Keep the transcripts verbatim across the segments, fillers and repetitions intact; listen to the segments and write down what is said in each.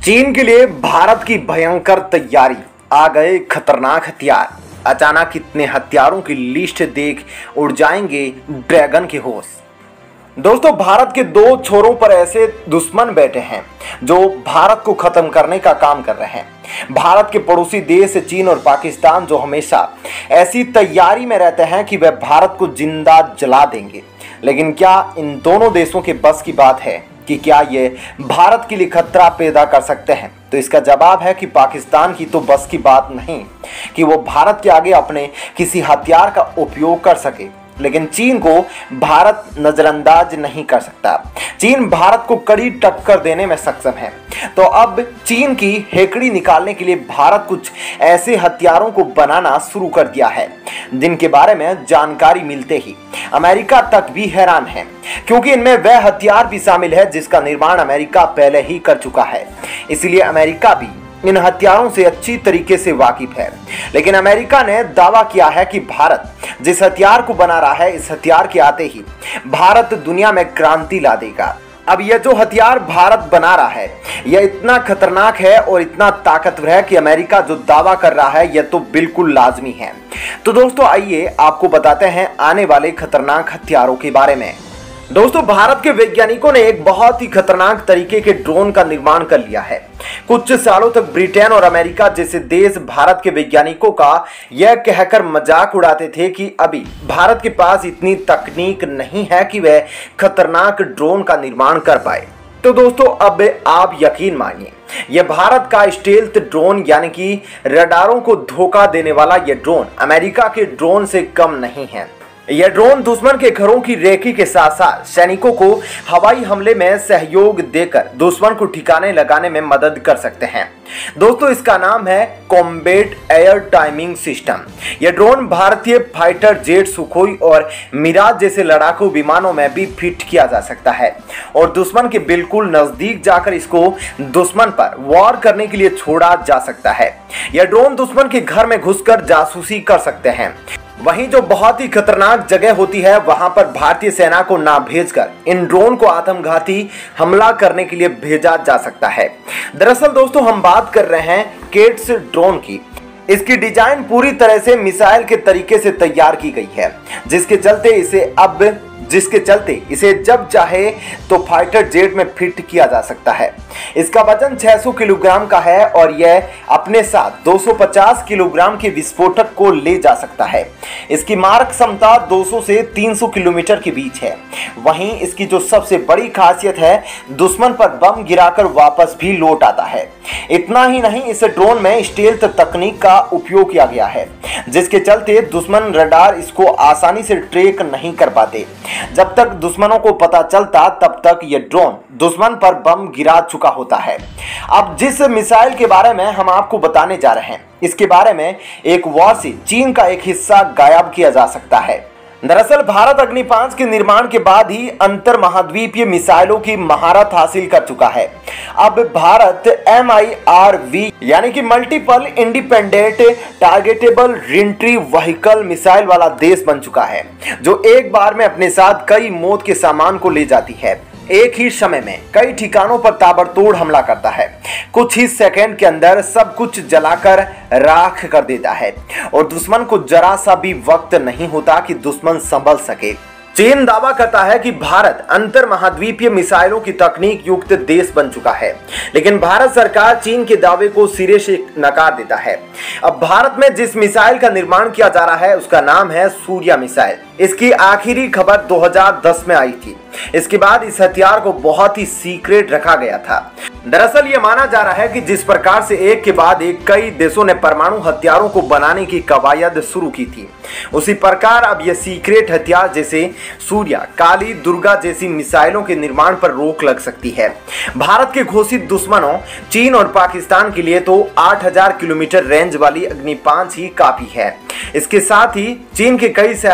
चीन के लिए भारत की भयंकर तैयारी। आ गए खतरनाक हथियार। अचानक इतने हथियारों की लिस्ट देख उड़ जाएंगे ड्रैगन के होश। दोस्तों, भारत के दो छोरों पर ऐसे दुश्मन बैठे हैं जो भारत को खत्म करने का काम कर रहे हैं। भारत के पड़ोसी देश चीन और पाकिस्तान जो हमेशा ऐसी तैयारी में रहते हैं कि वह भारत को जिंदा जला देंगे। लेकिन क्या इन दोनों देशों के बस की बात है कि क्या ये भारत के लिए खतरा पैदा कर सकते हैं? तो इसका जवाब है कि पाकिस्तान की तो बस की बात नहीं कि वो भारत के आगे अपने किसी हथियार का उपयोग कर सके, लेकिन चीन को भारत नजरअंदाज नहीं कर सकता। चीन भारत को कड़ी टक्कर देने में सक्षम है। तो अब चीन की हेकड़ी निकालने के लिए भारत कुछ ऐसे हथियारों को बनाना शुरू कर दिया है जिनके बारे में जानकारी मिलते ही अमेरिका तक भी हैरान है, क्योंकि इनमें वह हथियार भी शामिल है जिसका निर्माण अमेरिका पहले ही कर चुका है। इसलिए अमेरिका भी इन हथियारों से अच्छी तरीके से वाकिफ है। लेकिन अमेरिका ने दावा किया है कि भारत जिस हथियार को बना रहा है, इस हथियार के आते ही भारत दुनिया में क्रांति ला देगा। अब यह जो हथियार भारत बना रहा है यह इतना खतरनाक है और इतना ताकतवर है कि अमेरिका जो दावा कर रहा है यह तो बिल्कुल लाजमी है। तो दोस्तों, आइए आपको बताते हैं आने वाले खतरनाक हथियारों के बारे में। दोस्तों, भारत के वैज्ञानिकों ने एक बहुत ही खतरनाक तरीके के ड्रोन का निर्माण कर लिया है। कुछ सालों तक ब्रिटेन और अमेरिका जैसे देश भारत के वैज्ञानिकों का यह कहकर मजाक उड़ाते थे कि अभी भारत के पास इतनी तकनीक नहीं है कि वह खतरनाक ड्रोन का निर्माण कर पाए। तो दोस्तों, अब आप यकीन मानिए, यह भारत का स्टेल्थ ड्रोन यानी कि रडारों को धोखा देने वाला यह ड्रोन अमेरिका के ड्रोन से कम नहीं है। यह ड्रोन दुश्मन के घरों की रेकी के साथ साथ सैनिकों को हवाई हमले में सहयोग देकर दुश्मन को ठिकाने लगाने में मदद कर सकते हैं। दोस्तों, इसका नाम है कॉम्बैट एयर टाइमिंग सिस्टम। यह ड्रोन भारतीय फाइटर जेट, सुखोई और मिराज जैसे लड़ाकू विमानों में भी फिट किया जा सकता है और दुश्मन के बिल्कुल नजदीक जाकर इसको दुश्मन पर वार करने के लिए छोड़ा जा सकता है। यह ड्रोन दुश्मन के घर में घुसकर जासूसी कर सकते हैं। वहीं जो बहुत ही खतरनाक जगह होती है वहां पर भारतीय सेना को ना भेजकर इन ड्रोन को आत्मघाती हमला करने के लिए भेजा जा सकता है। दरअसल दोस्तों, हम बात कर रहे हैं केट्स ड्रोन की। इसकी डिजाइन पूरी तरह से मिसाइल के तरीके से तैयार की गई है, जिसके चलते इसे अब जिसके चलते इसे जब चाहे तो फाइटर जेट में फिट किया जा सकता है। इसका वजन छह सौ किलोग्राम का है और यह अपने साथ दो सौ पचास किलोग्राम के विस्फोटक को ले जा सकता है। इसकी मारक क्षमता दो सौ से तीन सौ किलोमीटर के बीच है। वहीं इसकी जो सबसे बड़ी खासियत है, दुश्मन पर बम गिराकर वापस भी लौट आता है। इतना ही नहीं, इस ड्रोन में स्टेल्थ तकनीक का उपयोग किया गया है, जिसके चलते दुश्मन रडार इसको आसानी से ट्रैक नहीं कर पाते। जब तक दुश्मनों को पता चलता तब तक यह ड्रोन दुश्मन पर बम गिरा चुका होता है। अब जिस मिसाइल के बारे में हम आपको बताने जा रहे हैं, इसके बारे में एक वॉर से चीन का एक हिस्सा गायब किया जा सकता है। दरअसल भारत अग्नि पांच के निर्माण के बाद ही अंतर महाद्वीपीय मिसाइलों की महारत हासिल कर चुका है। अब Bharat M I R V यानी कि multiple independent targetable reentry vehicle missile वाला देश बन चुका है, जो एक बार में अपने साथ कई मौत के सामान को ले जाती है। एक ही समय में कई ठिकानों पर ताबड़तोड़ हमला करता है। कुछ ही सेकंड के अंदर सब कुछ जलाकर राख कर देता है और दुश्मन को जरा सा भी वक्त नहीं होता कि दुश्मन संभल सके। चीन दावा करता है कि भारत अंतर महाद्वीपीय मिसाइलों की तकनीक युक्त देश बन चुका है, लेकिन भारत सरकार चीन के दावे को सिरे से नकार देता है। अब भारत में जिस मिसाइल का निर्माण किया जा रहा है उसका नाम है सूर्या मिसाइल। इसकी आखिरी खबर दो हज़ार दस में आई थी। इसके बाद इस हथियार को बहुत ही सीक्रेट रखा गया था। दरअसल ये माना जा रहा है कि जिस प्रकार से एक के बाद एक कई देशों ने परमाणु हथियारों को बनाने की कवायद शुरू की थी, उसी प्रकार अब यह सीक्रेट हथियार जैसे सूर्या, काली, दुर्गा जैसी मिसाइलों के निर्माण पर रोक लग सकती है। भारत के घोषित दुश्मनों चीन और पाकिस्तान के लिए तो आठ हज़ार किलोमीटर रेंज वाली अग्नि पांच ही काफी है। इसके साथ ही चीन के कई शहरों को यह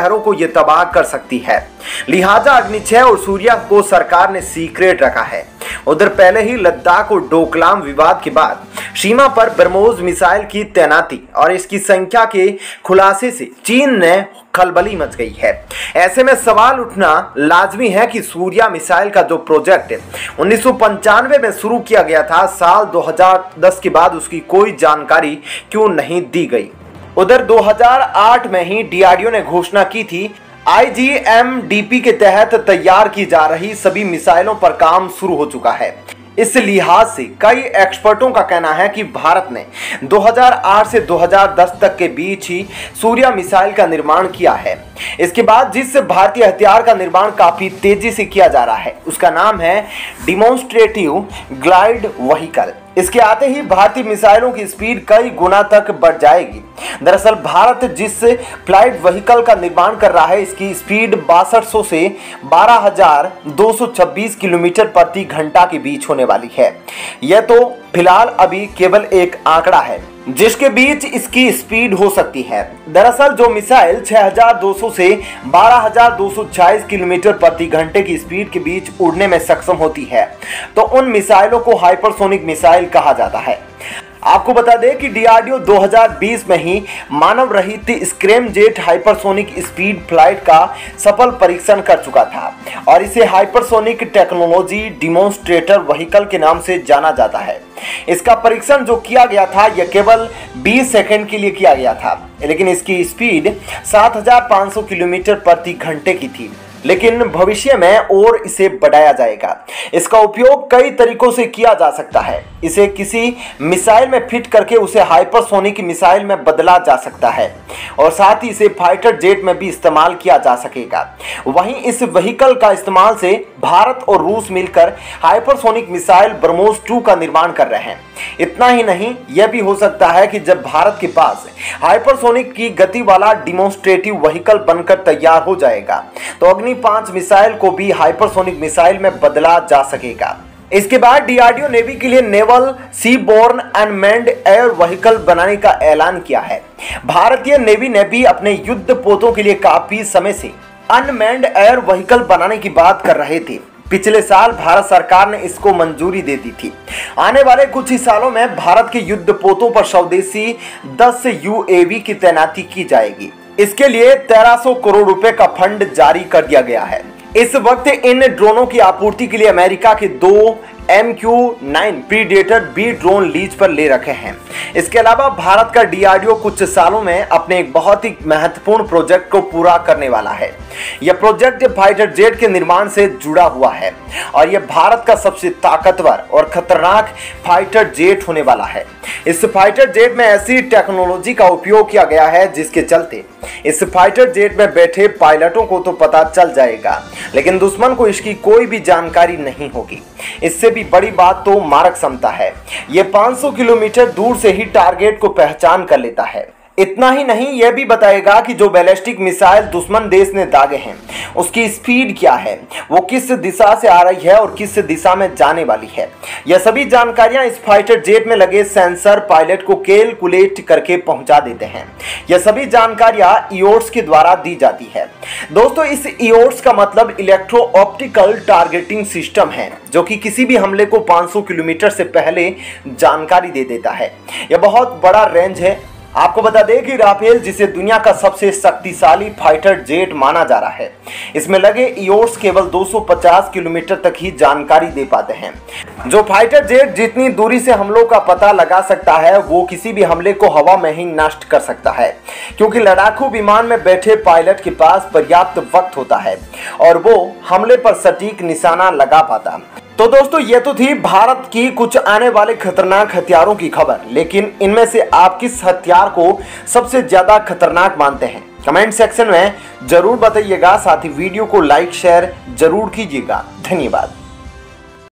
तबाह कर सकती है। लिहाजा अग्नि छह और सूर्या को सरकार ने सीक्रेट रखा है। उधर पहले ही लद्दाख और डोकलाम विवाद के बाद सीमा पर ब्रह्मोस मिसाइल की तैनाती और इसकी संख्या के खुलासे से चीन ने खलबली मच गई है। ऐसे में सवाल उठना लाजमी है कि सूर्या मिसाइल का जो प्रोजेक्ट उन्नीस सौ पंचानवे में शुरू किया गया था, साल दो हज़ार दस के बाद उसकी कोई जानकारी क्यों नहीं दी गई। उधर दो हज़ार आठ में ही डी आर डी ओ ने घोषणा की थी I G M D P के तहत तैयार की जा रही सभी मिसाइलों पर काम शुरू हो चुका है। इस लिहाज से कई एक्सपर्टों का कहना है कि भारत ने दो हज़ार आठ से दो हज़ार दस तक के बीच ही सूर्या मिसाइल का निर्माण किया है। इसके बाद जिस भारतीय हथियार का निर्माण काफी तेजी से किया जा रहा है उसका नाम है डिमोन्स्ट्रेटिव ग्लाइड व्हीकल। इसके आते ही भारतीय मिसाइलों की स्पीड कई गुना तक बढ़ जाएगी। दरअसल भारत जिस फ्लाइट व्हीकल का निर्माण कर रहा है इसकी स्पीड बासठ सौ से बारह हज़ार दो सौ छब्बीस किलोमीटर प्रति घंटा के बीच होने वाली है। यह तो फिलहाल अभी केवल एक आंकड़ा है जिसके बीच इसकी स्पीड हो सकती है। दरअसल जो मिसाइल छह हज़ार दो सौ से बारह हज़ार दो सौ छियालीस किलोमीटर प्रति घंटे की स्पीड के बीच उड़ने में सक्षम होती है तो उन मिसाइलों को हाइपरसोनिक मिसाइल कहा जाता है। आपको बता दें कि डी आर डी ओ दो हज़ार बीस में ही मानव रहित स्क्रैमजेट हाइपरसोनिक स्पीड फ्लाइट का सफल परीक्षण कर चुका था और इसे हाइपरसोनिक टेक्नोलॉजी डिमोन्स्ट्रेटर व्हीकल के नाम से जाना जाता है। इसका परीक्षण जो किया गया था यह केवल बीस सेकंड के लिए किया गया था, लेकिन इसकी स्पीड सात हज़ार पाँच सौ किलोमीटर प्रति घंटे की थी। लेकिन भविष्य में और इसे बढ़ाया जाएगा। इसका उपयोग कई तरीकों से किया जा सकता है। इसे किसी मिसाइल में फिट करके उसे हाइपरसोनिक मिसाइल में बदला जा सकता है और साथ ही इसे फाइटर जेट में भी इस्तेमाल किया जा सकेगा। वहीं इस व्हीकल का इस्तेमाल से भारत और रूस मिलकर हाइपरसोनिक मिसाइल ब्रह्मोस टू का निर्माण कर रहे हैं। इतना ही नहीं, यह भी हो सकता है कि जब भारत के पास हाइपरसोनिक की गति वाला डिमोन्स्ट्रेटिव व्हीकल बनकर तैयार हो जाएगा तो अग्नि पांच मिसाइल को भी हाइपरसोनिक मिसाइल में बदला जा सकेगा। इसके बाद D R D O navy के लिए naval seaborne unmanned air vehicle बनाने का ऐलान किया है। भारतीय नेवी ने भी अपने युद्ध पोतों के लिए काफी समय से अनमैन्ड एयर व्हीकल बनाने की बात कर रहे थे। पिछले साल भारत सरकार ने इसको मंजूरी दे दी थी। आने वाले कुछ ही सालों में भारत के युद्ध पोतों पर स्वदेशी दस यू ए वी की तैनाती की जाएगी। इसके लिए तेरह सौ करोड़ रुपए का फंड जारी कर दिया गया है। इस वक्त इन ड्रोनों की आपूर्ति के लिए अमेरिका के दो M Q nine predator B drone lease पर ले रखे हैं। इसके अलावा भारत का डी आर डी ओ कुछ सालों में अपने एक बहुत ही महत्वपूर्ण प्रोजेक्ट को पूरा करने वाला है। यह प्रोजेक्ट फाइटर जेट के निर्माण से जुड़ा हुआ है और यह भारत का सबसे ताकतवर और खतरनाक फाइटर जेट होने वाला है। इस फाइटर जेट में ऐसी टेक्नोलॉजी का उपयोग किया गया है जिसके चलते इस फाइटर जेट में बैठे पायलटों को तो पता चल जाएगा, लेकिन दुश्मन को इसकी कोई भी जानकारी नहीं होगी। इससे भी बड़ी बात तो मारक क्षमता है। यह पाँच सौ किलोमीटर दूर से ही टारगेट को पहचान कर लेता है। इतना ही नहीं, यह भी बताएगा कि जो बैलिस्टिक मिसाइल दुश्मन देश ने दागे हैं उसकी स्पीड क्या है, वो किस दिशा से आ रही है और किस दिशा में जाने वाली है। यह सभी जानकारियां इस फाइटर जेट में लगे सेंसर पायलट को कैलकुलेट करके पहुंचा देते हैं। यह सभी जानकारियां ई ओ एस के द्वारा दी जाती है। दोस्तों, इस ई ओ एस का मतलब इलेक्ट्रो ऑप्टिकल टारगेटिंग सिस्टम है जो कि किसी भी हमले को पाँच सौ किलोमीटर से पहले जानकारी दे देता है। यह बहुत बड़ा रेंज है। आपको बता दें कि राफेल, जिसे दुनिया का सबसे शक्तिशाली फाइटर जेट माना जा रहा है, इसमें लगे ई ओ एस केवल दो सौ पचास किलोमीटर तक ही जानकारी दे पाते हैं। जो फाइटर जेट जितनी दूरी से हमलों का पता लगा सकता है वो किसी भी हमले को हवा में ही नष्ट कर सकता है, क्योंकि लड़ाकू विमान में बैठे पायलट के पास पर्याप्त वक्त होता है और वो हमले पर सटीक निशाना लगा पाता। तो दोस्तों, ये तो थी भारत की कुछ आने वाले खतरनाक हथियारों की खबर, लेकिन इनमें से आप किस हथियार को सबसे ज्यादा खतरनाक मानते हैं कमेंट सेक्शन में जरूर बताइएगा। साथ ही वीडियो को लाइक शेयर जरूर कीजिएगा। धन्यवाद।